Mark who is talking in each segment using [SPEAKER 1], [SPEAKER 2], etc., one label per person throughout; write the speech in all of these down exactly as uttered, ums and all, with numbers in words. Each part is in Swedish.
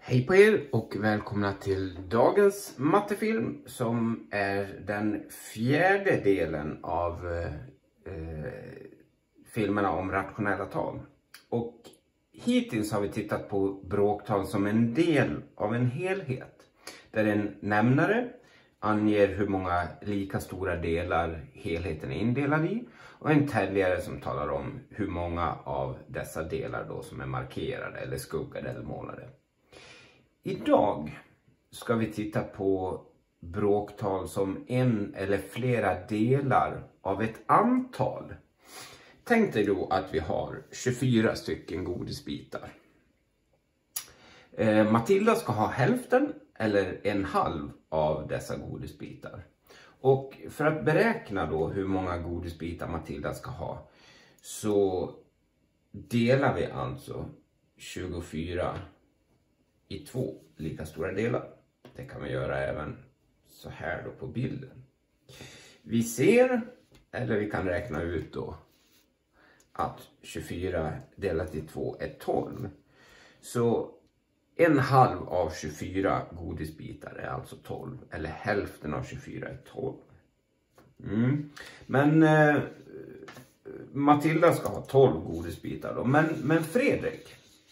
[SPEAKER 1] Hej på er och välkomna till dagens mattefilm som är den fjärde delen av eh, filmerna om rationella tal. Och hittills har vi tittat på bråktal som en del av en helhet. Där en nämnare anger hur många lika stora delar helheten är indelad i. Och en täljare som talar om hur många av dessa delar då som är markerade eller skuggade eller målade. Idag ska vi titta på bråktal som en eller flera delar av ett antal. Tänk dig då att vi har tjugofyra stycken godisbitar. Eh, Matilda ska ha hälften eller en halv av dessa godisbitar. Och för att beräkna då hur många godisbitar Matilda ska ha så delar vi alltså tjugofyra i två lika stora delar. Det kan vi göra även så här då på bilden. Vi ser, eller vi kan räkna ut då, att tjugofyra delat i två är tolv. Så en halv av tjugofyra godisbitar är alltså tolv. Eller hälften av tjugofyra är tolv. Mm. Men eh, Matilda ska ha tolv godisbitar då. Men, men Fredrik...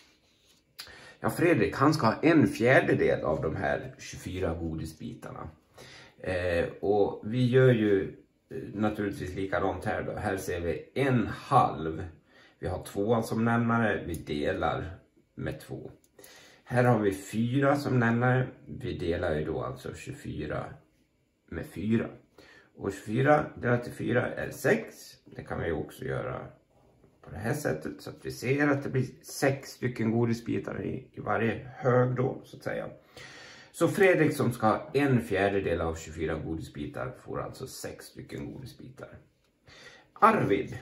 [SPEAKER 1] Ja, Fredrik, han ska ha en fjärdedel av de här tjugofyra godisbitarna. Eh, och vi gör ju naturligtvis likadant här då. Här ser vi en halv. Vi har tvåan som nämnare. Vi delar med två. Här har vi fyra som nämnare. Vi delar ju då alltså tjugofyra med fyra. Och tjugofyra delat till fyra är sex. Det kan vi också göra på det här sättet, så att vi ser att det blir sex stycken godisbitar i, i varje hög då, så att säga. Så Fredrik som ska ha en fjärdedel av tjugofyra godisbitar får alltså sex stycken godisbitar. Arvid,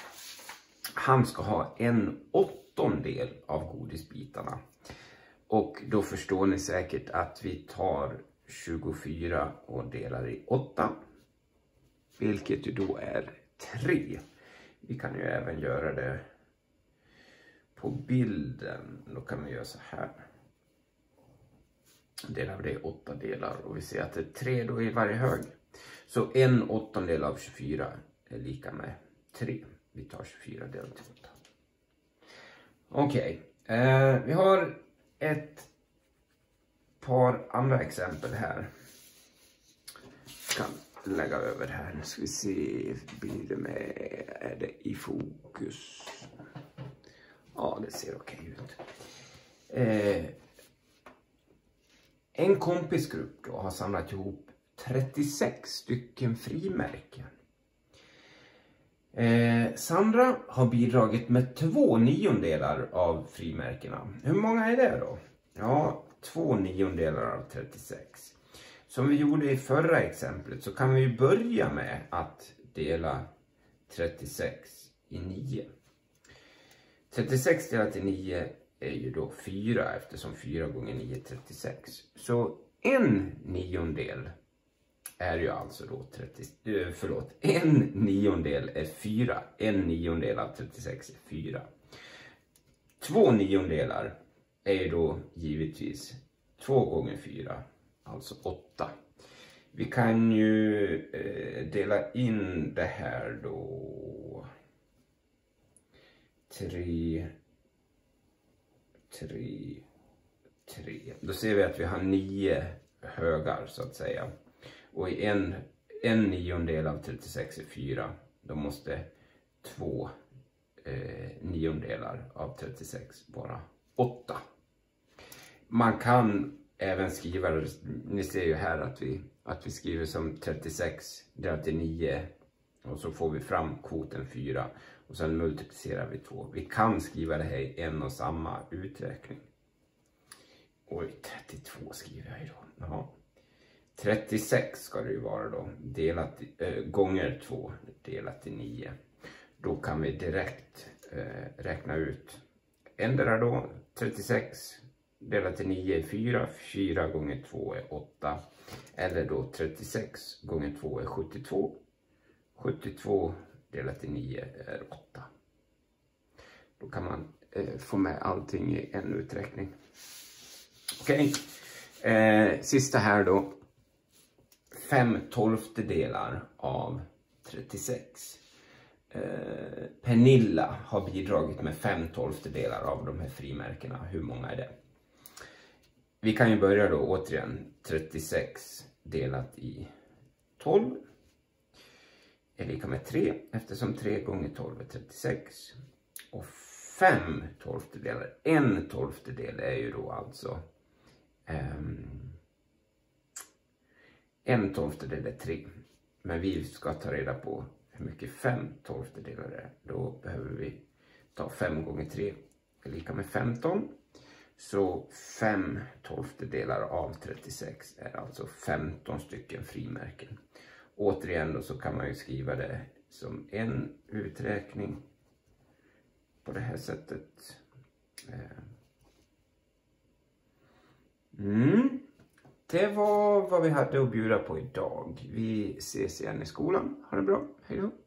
[SPEAKER 1] han ska ha en åttondel av godisbitarna. Och då förstår ni säkert att vi tar tjugofyra och delar i åtta. Vilket ju då är tre. Vi kan ju även göra det på bilden. Då kan vi göra så här. Delar vi det i åtta delar. Och vi ser att det är tre då i varje hög. Så en åttondel av tjugofyra är lika med tre. Vi tar tjugofyra delat till åtta. Okej. Okay. Eh, vi har ett par andra exempel här. Kan lägga över här. Nu ska vi se. Blir det med? Är det i fokus? Ja, det ser okej ut. Eh, en kompisgrupp då har samlat ihop trettiosex stycken frimärken. Eh, Sandra har bidragit med två niondelar av frimärkena. Hur många är det då? Ja, två niondelar av trettiosex. Som vi gjorde i förra exemplet så kan vi börja med att dela trettiosex i nio. trettiosex delat i nio är ju då fyra, eftersom fyra gånger nio är trettiosex. Så en niondel är ju alltså då trettio, förlåt, en niondel är fyra. En niondel av trettiosex är fyra. Två niondelar är ju då givetvis två gånger fyra. Alltså åtta. Vi kan ju eh, dela in det här då. tre, tre, tre. Då ser vi att vi har nio högar så att säga. Och i en, en niondel av trettiosex är fyra. Då måste två eh, niondelar av trettiosex vara åtta. Man kan även skriva, ni ser ju här att vi, att vi skriver som trettiosex delat till nio. Och så får vi fram kvoten fyra. Och sen multiplicerar vi två. Vi kan skriva det här i en och samma uträkning. Oj, trettiotvå skriver jag ju då. Jaha. trettiosex ska det ju vara då. Delat, äh, gånger två delat till nio. Då kan vi direkt äh, räkna ut. Ändra då trettiosex delat till nio är fyra. fyra gånger två är åtta. Eller då trettiosex gånger två är sjuttiotvå. sjuttiotvå delat till nio är åtta. Då kan man eh, få med allting i en uträkning. Okej, okay. eh, sista här då. fem tolftedelar av trettiosex. Eh, Pernilla har bidragit med fem tolftedelar av de här frimärkena. Hur många är det? Vi kan ju börja då återigen. trettiosex delat i tolv är lika med tre, eftersom tre gånger tolv är trettiosex. Och fem tolftedelar, en tolftedel är ju då alltså um, en tolftedel är tre. Men vi ska ta reda på hur mycket fem tolftedelar är. Då behöver vi ta fem gånger tre är lika med femton. Så fem tolftedelar av trettiosex är alltså femton stycken frimärken. Återigen då så kan man ju skriva det som en uträkning på det här sättet. Mm. Det var vad vi hade att bjuda på idag. Vi ses igen i skolan. Ha det bra. Hej då.